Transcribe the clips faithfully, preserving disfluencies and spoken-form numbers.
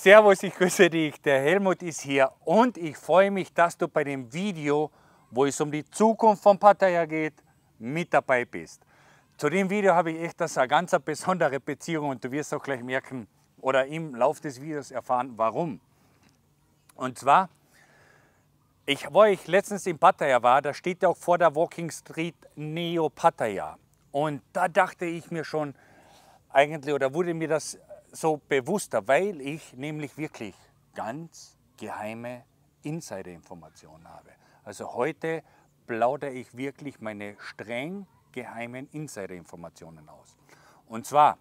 Servus, ich grüße dich, der Helmut ist hier und ich freue mich, dass du bei dem Video, wo es um die Zukunft von Pattaya geht, mit dabei bist. Zu dem Video habe ich echt das eine ganz besondere Beziehung und du wirst auch gleich merken oder im Laufe des Videos erfahren, warum. Und zwar, ich, wo ich letztens in Pattaya war, da steht ja auch vor der Walking Street Neo Pattaya. Und da dachte ich mir schon eigentlich, oder wurde mir das so bewusster, weil ich nämlich wirklich ganz geheime Insider-Informationen habe. Also heute plaudere ich wirklich meine streng geheimen Insider-Informationen aus. Und zwar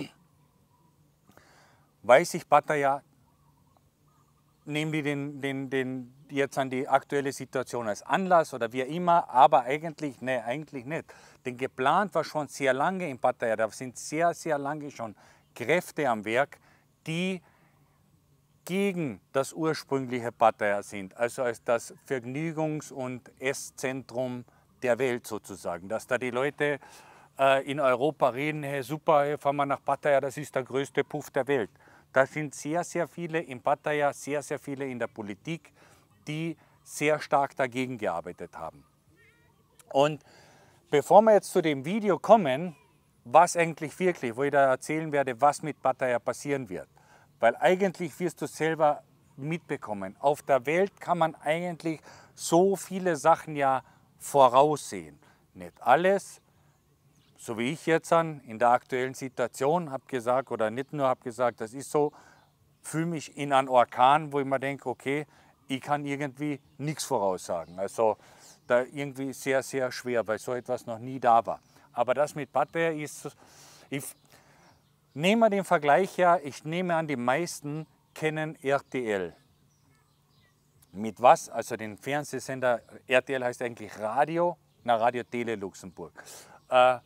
weiß ich Pattaya, nehmen wir den, den, den jetzt an die aktuelle Situation als Anlass oder wie immer, aber eigentlich, ne, eigentlich nicht. Denn geplant war schon sehr lange in Pattaya, da sind sehr, sehr lange schon Kräfte am Werk, die gegen das ursprüngliche Pattaya sind, also als das Vergnügungs- und Esszentrum der Welt sozusagen. Dass da die Leute äh, in Europa reden, hey super, hey, fahren wir nach Pattaya, das ist der größte Puff der Welt. Da sind sehr, sehr viele in Pattaya, sehr, sehr viele in der Politik, die sehr stark dagegen gearbeitet haben. Und bevor wir jetzt zu dem Video kommen, was eigentlich wirklich, wo ich da erzählen werde, was mit Pattaya passieren wird. Weil eigentlich wirst du selber mitbekommen, auf der Welt kann man eigentlich so viele Sachen ja voraussehen. Nicht alles, so wie ich jetzt an, in der aktuellen Situation habe gesagt, oder nicht nur habe gesagt, das ist so, fühle mich in einen Orkan, wo ich mir denke, okay, ich kann irgendwie nichts voraussagen. Also da irgendwie sehr, sehr schwer, weil so etwas noch nie da war. Aber das mit Pattaya ist, ich nehme den Vergleich ja, ich nehme an, die meisten kennen R T L. Mit was? Also den Fernsehsender, R T L heißt eigentlich Radio, na Radio Tele Luxemburg. Äh,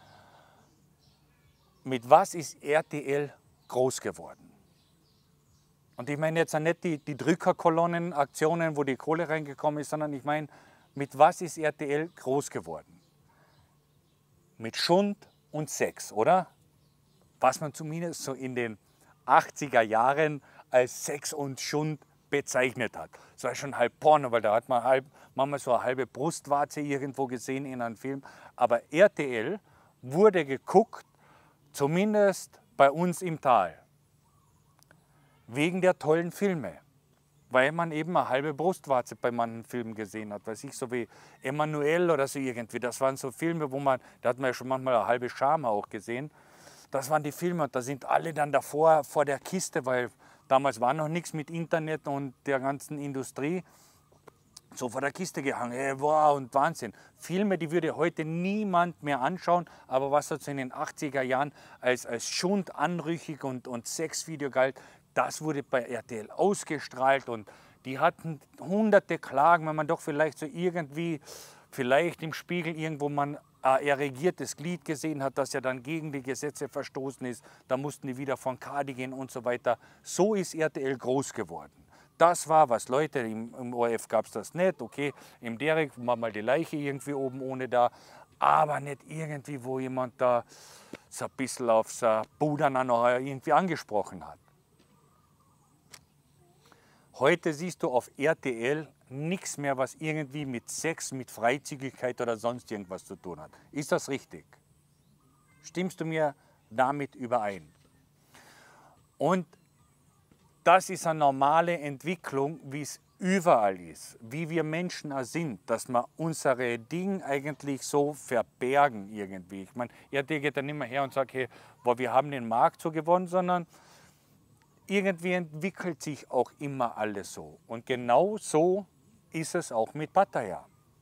mit was ist R T L groß geworden? Und ich meine jetzt nicht die, die Drückerkolonnen-Aktionen, wo die Kohle reingekommen ist, sondern ich meine, mit was ist R T L groß geworden? Mit Schund und Sex, oder? Was man zumindest so in den achtziger Jahren als Sex und Schund bezeichnet hat. Das war schon halb Porno, weil da hat man halb, manchmal so eine halbe Brustwarze irgendwo gesehen in einem Film. Aber R T L wurde geguckt, zumindest bei uns im Tal, wegen der tollen Filme. Weil man eben eine halbe Brustwarze bei manchen Filmen gesehen hat. Weiß ich, so wie Emanuel oder so irgendwie. Das waren so Filme, wo man, da hat man ja schon manchmal eine halbe Scham auch gesehen. Das waren die Filme und da sind alle dann davor vor der Kiste, weil damals war noch nichts mit Internet und der ganzen Industrie. So vor der Kiste gehangen, hey, wow, und Wahnsinn. Filme, die würde heute niemand mehr anschauen, aber was hat so in den achtziger Jahren als, als Schund, anrüchig und, und Sexvideo galt, das wurde bei R T L ausgestrahlt und die hatten hunderte Klagen, wenn man doch vielleicht so irgendwie, vielleicht im Spiegel irgendwo man ein erregiertes Glied gesehen hat, das ja dann gegen die Gesetze verstoßen ist, da mussten die wieder von Kadi gehen und so weiter. So ist R T L groß geworden. Das war was, Leute, im, im O R F gab es das nicht, okay, im Derek war mal die Leiche irgendwie oben ohne da, aber nicht irgendwie, wo jemand da so ein bisschen auf so Budana noch irgendwie angesprochen hat. Heute siehst du auf R T L nichts mehr, was irgendwie mit Sex, mit Freizügigkeit oder sonst irgendwas zu tun hat. Ist das richtig? Stimmst du mir damit überein? Und das ist eine normale Entwicklung, wie es überall ist, wie wir Menschen auch sind, dass wir unsere Dinge eigentlich so verbergen irgendwie. Ich meine, R T L geht dann nicht mehr her und sagt, hey, boah, wir haben den Markt so gewonnen, sondern irgendwie entwickelt sich auch immer alles so. Und genau so ist es auch mit Pattaya.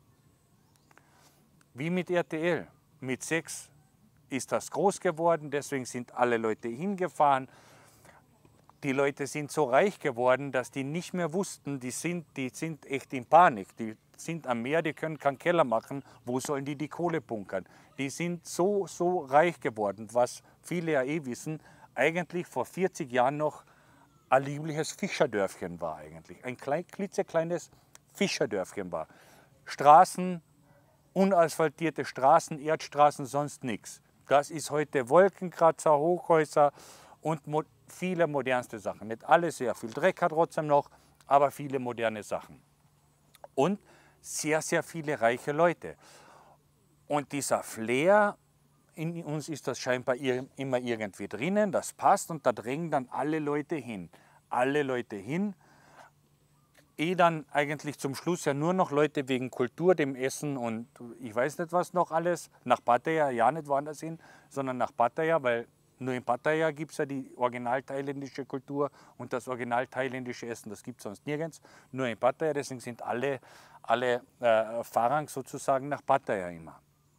Wie mit R T L. Mit Sex ist das groß geworden, deswegen sind alle Leute hingefahren. Die Leute sind so reich geworden, dass die nicht mehr wussten, die sind, die sind echt in Panik. Die sind am Meer, die können keinen Keller machen, wo sollen die die Kohle bunkern? Die sind so, so reich geworden, was viele ja eh wissen, eigentlich vor vierzig Jahren noch ein liebliches Fischerdörfchen war eigentlich. Ein klein, klitzekleines Fischerdörfchen war. Straßen, unasphaltierte Straßen, Erdstraßen, sonst nichts. Das ist heute Wolkenkratzer, Hochhäuser und viele modernste Sachen. Nicht alle, sehr viel Dreck hat trotzdem noch, aber viele moderne Sachen. Und sehr, sehr viele reiche Leute. Und dieser Flair, in uns ist das scheinbar immer irgendwie drinnen, das passt und da drängen dann alle Leute hin. Alle Leute hin. Eh dann eigentlich zum Schluss ja nur noch Leute wegen Kultur, dem Essen und ich weiß nicht was noch alles, nach Pattaya, ja nicht woanders hin, sondern nach Pattaya, weil nur in Pattaya gibt es ja die original thailändische Kultur und das original thailändische Essen, das gibt es sonst nirgends, nur in Pattaya, deswegen sind alle, alle äh, Farang sozusagen nach Pattaya immer.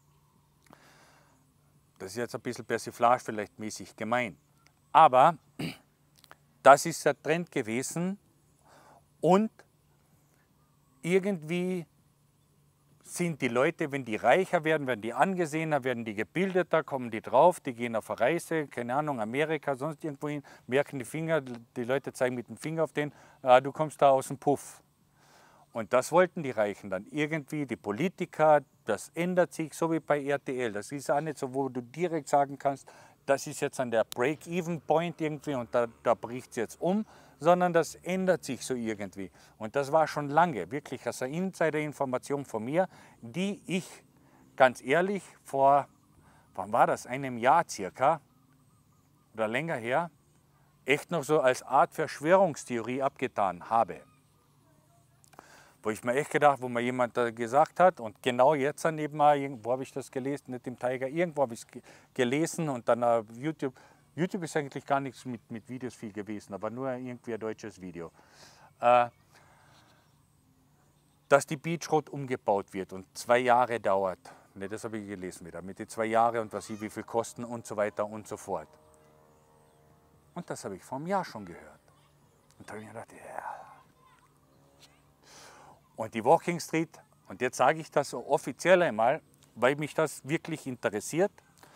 Das ist jetzt ein bisschen Persiflage vielleicht mäßig gemein, aber das ist der Trend gewesen und irgendwie sind die Leute, wenn die reicher werden, werden die angesehener, werden die gebildeter, kommen die drauf, die gehen auf eine Reise, keine Ahnung, Amerika, sonst irgendwo hin, merken die Finger, die Leute zeigen mit dem Finger auf den, ah, du kommst da aus dem Puff. Und das wollten die Reichen dann irgendwie, die Politiker, das ändert sich, so wie bei R T L. Das ist auch nicht so, wo du direkt sagen kannst, das ist jetzt an der Break-Even-Point irgendwie und da, da bricht es jetzt um, sondern das ändert sich so irgendwie. Und das war schon lange, wirklich als eine Insider-Information von mir, die ich ganz ehrlich vor, wann war das, einem Jahr circa oder länger her, echt noch so als Art Verschwörungstheorie abgetan habe. Wo ich mir echt gedacht, wo mir jemand da gesagt hat und genau jetzt daneben mal, wo habe ich das gelesen, nicht im Tiger, irgendwo habe ich es gelesen und dann auf YouTube. YouTube ist eigentlich gar nichts mit, mit Videos viel gewesen, aber nur irgendwie ein deutsches Video. Äh, dass die Beach Road umgebaut wird und zwei Jahre dauert. Ne, das habe ich gelesen wieder, mit den zwei Jahren und was sie wie viel kosten und so weiter und so fort. Und das habe ich vor einem Jahr schon gehört. Und da habe ich mir gedacht, ja. Und die Walking Street, und jetzt sage ich das so offiziell einmal, weil mich das wirklich interessiert,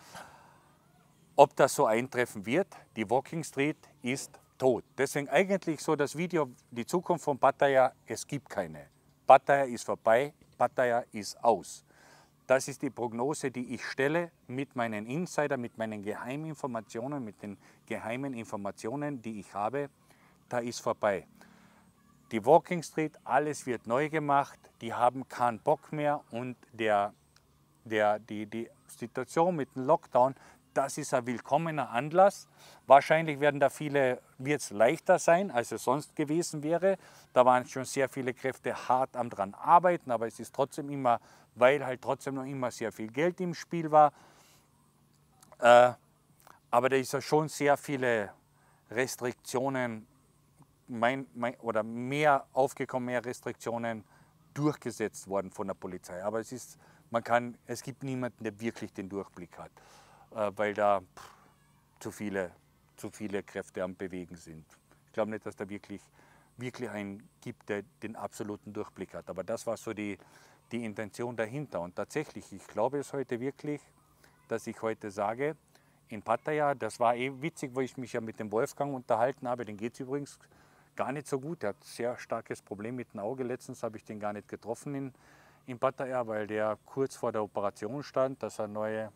ob das so eintreffen wird. Die Walking Street ist tot. Deswegen eigentlich so das Video, die Zukunft von Pattaya, es gibt keine. Pattaya ist vorbei, Pattaya ist aus. Das ist die Prognose, die ich stelle mit meinen Insider, mit meinen Geheiminformationen, mit den geheimen Informationen, die ich habe. Da ist vorbei. Die Walking Street, alles wird neu gemacht, die haben keinen Bock mehr und der, der, die, die Situation mit dem Lockdown, das ist ein willkommener Anlass. Wahrscheinlich werden da viele, wird es leichter sein, als es sonst gewesen wäre. Da waren schon sehr viele Kräfte hart am dran arbeiten, aber es ist trotzdem immer, weil halt trotzdem noch immer sehr viel Geld im Spiel war. Äh, aber da ist ja schon sehr viele Restriktionen Mein, mein, oder mehr aufgekommen, mehr Restriktionen durchgesetzt worden von der Polizei. Aber es, ist, man kann, es gibt niemanden, der wirklich den Durchblick hat, äh, weil da pff, zu, viele, zu viele Kräfte am Bewegen sind. Ich glaube nicht, dass da wirklich, wirklich einen gibt, der den absoluten Durchblick hat. Aber das war so die, die Intention dahinter. Und tatsächlich, ich glaube es heute wirklich, dass ich heute sage, in Pattaya, das war eh witzig, wo ich mich ja mit dem Wolfgang unterhalten habe, den geht es übrigens gar nicht so gut. Er hat ein sehr starkes Problem mit dem Auge. Letztens habe ich den gar nicht getroffen in, in Pattaya, weil der kurz vor der Operation stand, dass er neue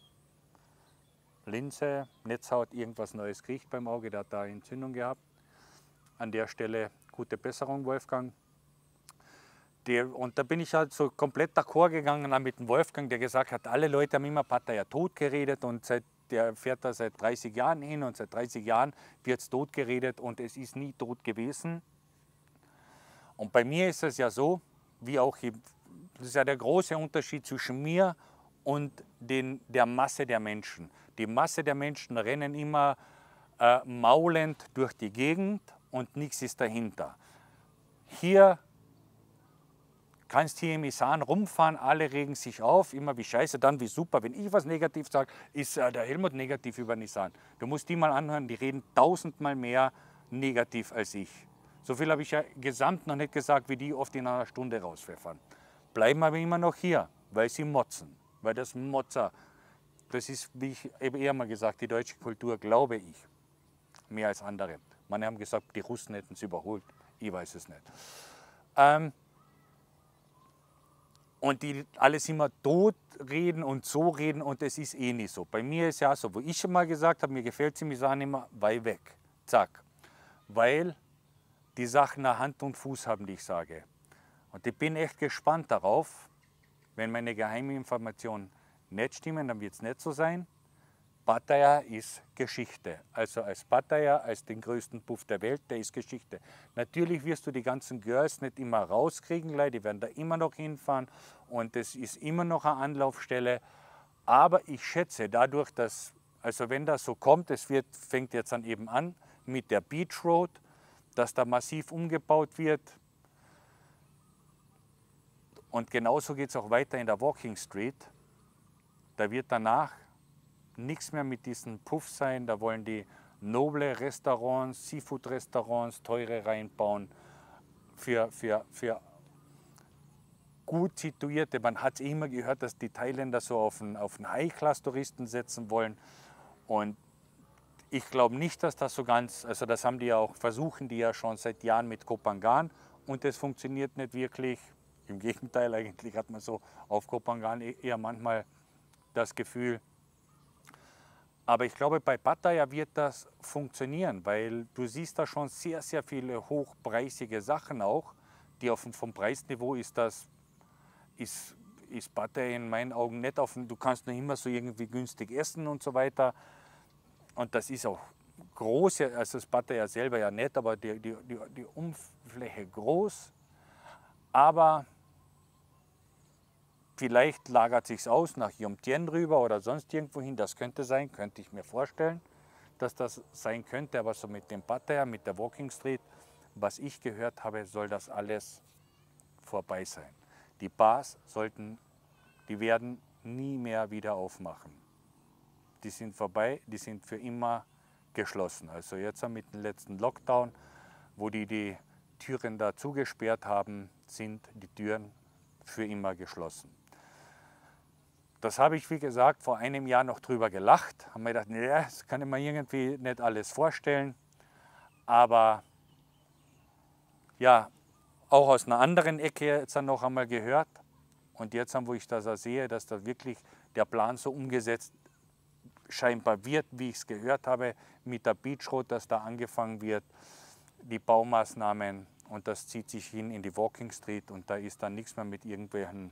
Linse, Netzhaut, irgendwas Neues kriegt beim Auge. Der hat da Entzündung gehabt. An der Stelle gute Besserung, Wolfgang. Der, und da bin ich halt so komplett d'accord gegangen mit dem Wolfgang, der gesagt hat, alle Leute haben immer Pattaya tot geredet und seit der fährt da seit dreißig Jahren hin und seit dreißig Jahren wird es tot geredet und es ist nie tot gewesen. Und bei mir ist es ja so, wie auch, das ist ja der große Unterschied zwischen mir und den, der Masse der Menschen. Die Masse der Menschen rennen immer äh, maulend durch die Gegend und nichts ist dahinter. Hier kannst hier im Isan rumfahren, alle regen sich auf, immer wie scheiße, dann wie super. Wenn ich was negativ sage, ist äh, der Helmut negativ über den Isan. Du musst die mal anhören, die reden tausendmal mehr negativ als ich. So viel habe ich ja gesamt noch nicht gesagt, wie die oft in einer Stunde rauspfeffern. Bleiben aber immer noch hier, weil sie motzen. Weil das Motzer, das ist, wie ich eben eher mal gesagt, die deutsche Kultur, glaube ich, mehr als andere. Manche haben gesagt, die Russen hätten es überholt. Ich weiß es nicht. Ähm, Und die alles immer tot reden und so reden und es ist eh nicht so. Bei mir ist ja so, wo ich schon mal gesagt habe, mir gefällt sie mir sagen immer, weit weg. Zack. Weil die Sachen nach Hand und Fuß haben, die ich sage. Und ich bin echt gespannt darauf, wenn meine geheimen Informationen nicht stimmen, dann wird es nicht so sein. Pattaya ist Geschichte. Also als Pattaya, als den größten Puff der Welt, der ist Geschichte. Natürlich wirst du die ganzen Girls nicht immer rauskriegen, Leute, die werden da immer noch hinfahren und es ist immer noch eine Anlaufstelle. Aber ich schätze dadurch, dass, also wenn das so kommt, es wird, fängt jetzt dann eben an mit der Beach Road, dass da massiv umgebaut wird. Und genauso geht es auch weiter in der Walking Street. Da wird danach nichts mehr mit diesem Puff sein. Da wollen die noble Restaurants, Seafood-Restaurants, teure reinbauen für, für, für gut situierte. Man hat immer gehört, dass die Thailänder so auf einen, auf einen High-Class-Touristen setzen wollen. Und ich glaube nicht, dass das so ganz, also das haben die ja auch, versuchen die ja schon seit Jahren mit Koh Phangan und das funktioniert nicht wirklich. Im Gegenteil, eigentlich hat man so auf Koh Phangan eher manchmal das Gefühl. Aber ich glaube, bei Pattaya wird das funktionieren, weil du siehst da schon sehr, sehr viele hochpreisige Sachen auch, die auf dem, vom Preisniveau ist das, ist, ist Pattaya in meinen Augen nicht auf dem, du kannst noch immer so irgendwie günstig essen und so weiter. Und das ist auch groß, also das Pattaya selber ja nicht, aber die, die, die, die Umfläche groß. Aber vielleicht lagert sich aus nach Jomtien rüber oder sonst irgendwo hin. Das könnte sein, könnte ich mir vorstellen, dass das sein könnte. Aber so mit dem Pattaya, mit der Walking Street, was ich gehört habe, soll das alles vorbei sein. Die Bars sollten, die werden nie mehr wieder aufmachen. Die sind vorbei, die sind für immer geschlossen. Also jetzt mit dem letzten Lockdown, wo die die Türen da zugesperrt haben, sind die Türen für immer geschlossen. Das habe ich, wie gesagt, vor einem Jahr noch drüber gelacht. Haben mir gedacht, nee, das kann ich mir irgendwie nicht alles vorstellen. Aber ja, auch aus einer anderen Ecke jetzt dann noch einmal gehört. Und jetzt, wo ich das sehe, dass da wirklich der Plan so umgesetzt scheinbar wird, wie ich es gehört habe, mit der Beach Road, dass da angefangen wird, die Baumaßnahmen, und das zieht sich hin in die Walking Street und da ist dann nichts mehr mit irgendwelchen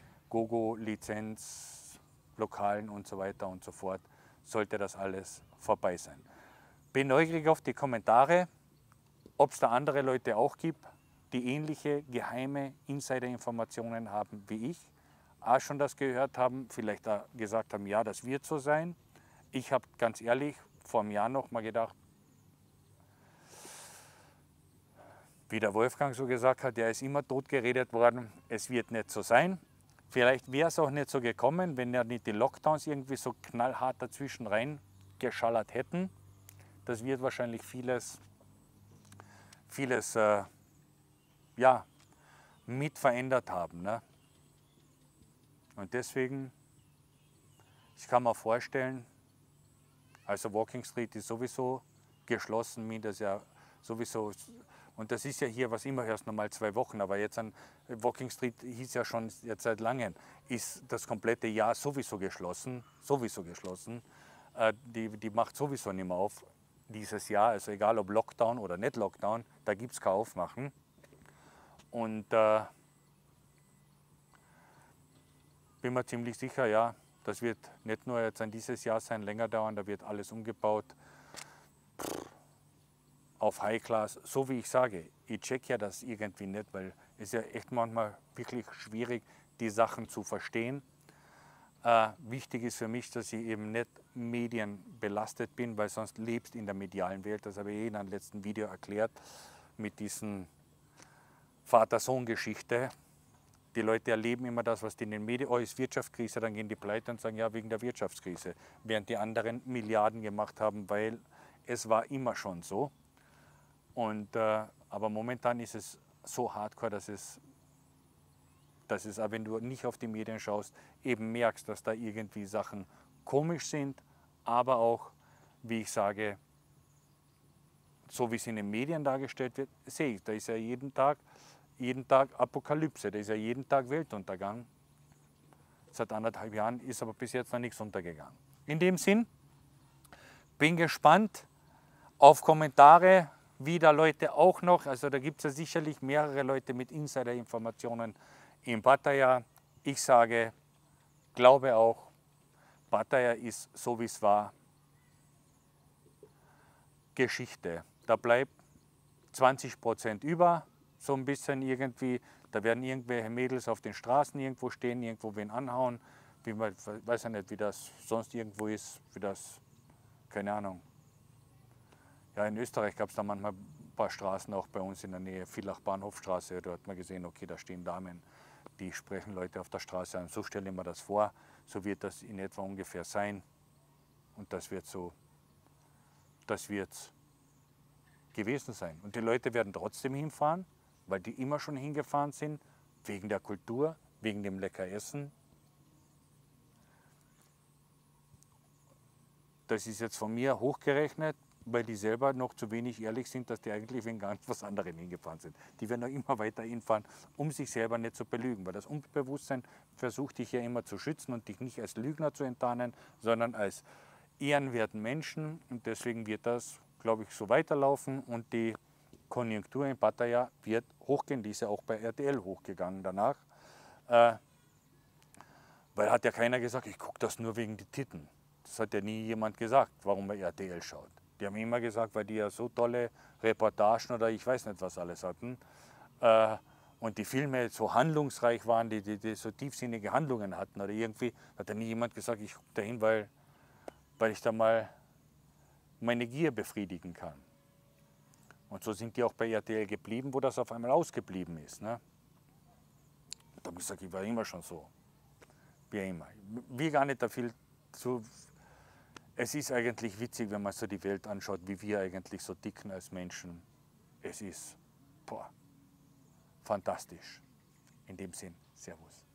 Gogo-Lizenz-Lokalen und so weiter und so fort, sollte das alles vorbei sein. Bin neugierig auf die Kommentare, ob es da andere Leute auch gibt, die ähnliche geheime Insider-Informationen haben wie ich, auch schon das gehört haben, vielleicht auch gesagt haben, ja, das wird so sein. Ich habe ganz ehrlich vor einem Jahr noch mal gedacht, wie der Wolfgang so gesagt hat, der ist immer tot geredet worden, es wird nicht so sein. Vielleicht wäre es auch nicht so gekommen, wenn ja nicht die Lockdowns irgendwie so knallhart dazwischen rein geschallert hätten. Das wird wahrscheinlich vieles, vieles äh, ja, mit verändert haben. Ne? Und deswegen, ich kann mir vorstellen, also Walking Street ist sowieso geschlossen, mir das ja sowieso, und das ist ja hier, was immer erst nochmal zwei Wochen, aber jetzt an Walking Street hieß ja schon jetzt seit langem, ist das komplette Jahr sowieso geschlossen, sowieso geschlossen. Äh, die, die macht sowieso nicht mehr auf dieses Jahr, also egal ob Lockdown oder nicht Lockdown, da gibt es kein Aufmachen. Und äh, bin mir ziemlich sicher, ja, das wird nicht nur jetzt an dieses Jahr sein, länger dauern, da wird alles umgebaut auf High Class, so wie ich sage. Ich check ja das irgendwie nicht, weil es ja echt manchmal wirklich schwierig, die Sachen zu verstehen. Äh, wichtig ist für mich, dass ich eben nicht medienbelastet bin, weil sonst lebst in der medialen Welt. Das habe ich eh in einem letzten Video erklärt mit diesen Vater-Sohn-Geschichte. Die Leute erleben immer das, was die in den Medien, oh, ist Wirtschaftskrise, dann gehen die pleite und sagen, ja, wegen der Wirtschaftskrise. Während die anderen Milliarden gemacht haben, weil es war immer schon so. Und, äh, aber momentan ist es so hardcore, dass es, dass es, auch wenn du nicht auf die Medien schaust, eben merkst, dass da irgendwie Sachen komisch sind, aber auch, wie ich sage, so wie es in den Medien dargestellt wird, sehe ich, da ist ja jeden Tag, jeden Tag Apokalypse, da ist ja jeden Tag Weltuntergang. Seit anderthalb Jahren ist aber bis jetzt noch nichts untergegangen. In dem Sinn, bin gespannt auf Kommentare wieder Leute auch noch, also da gibt es ja sicherlich mehrere Leute mit Insider-Informationen in Pattaya. Ich sage, glaube auch, Pattaya ist so wie es war Geschichte. Da bleibt zwanzig Prozent über, so ein bisschen irgendwie, da werden irgendwelche Mädels auf den Straßen irgendwo stehen, irgendwo wen anhauen, wie man, weiß ja nicht, wie das sonst irgendwo ist, wie das, keine Ahnung. Ja, in Österreich gab es da manchmal ein paar Straßen, auch bei uns in der Nähe, Villach Bahnhofstraße, da hat man gesehen, okay, da stehen Damen, die sprechen Leute auf der Straße an. So stelle ich mir das vor, so wird das in etwa ungefähr sein und das wird so, das wird gewesen sein. Und die Leute werden trotzdem hinfahren, weil die immer schon hingefahren sind, wegen der Kultur, wegen dem lecker Essen. Das ist jetzt von mir hochgerechnet, weil die selber noch zu wenig ehrlich sind, dass die eigentlich wegen ganz was anderem hingefahren sind. Die werden noch immer weiter hinfahren, um sich selber nicht zu belügen, weil das Unterbewusstsein versucht dich ja immer zu schützen und dich nicht als Lügner zu enttarnen, sondern als ehrenwerten Menschen, und deswegen wird das, glaube ich, so weiterlaufen und die Konjunktur in Pattaya wird hochgehen, die ist ja auch bei R T L hochgegangen danach, äh, weil hat ja keiner gesagt, ich gucke das nur wegen die Titten. Das hat ja nie jemand gesagt, warum man R T L schaut. Die haben immer gesagt, weil die ja so tolle Reportagen oder ich weiß nicht was alles hatten äh, und die Filme so handlungsreich waren, die, die, die so tiefsinnige Handlungen hatten oder irgendwie, hat ja nie jemand gesagt, ich gucke dahin, weil, weil ich da mal meine Gier befriedigen kann. Und so sind die auch bei R T L geblieben, wo das auf einmal ausgeblieben ist. Ne? Da habe ich gesagt, ich war immer schon so. Wie immer. Wir gar nicht da viel zu. Es ist eigentlich witzig, wenn man so die Welt anschaut, wie wir eigentlich so dicken als Menschen. Es ist boah, fantastisch. In dem Sinn, Servus.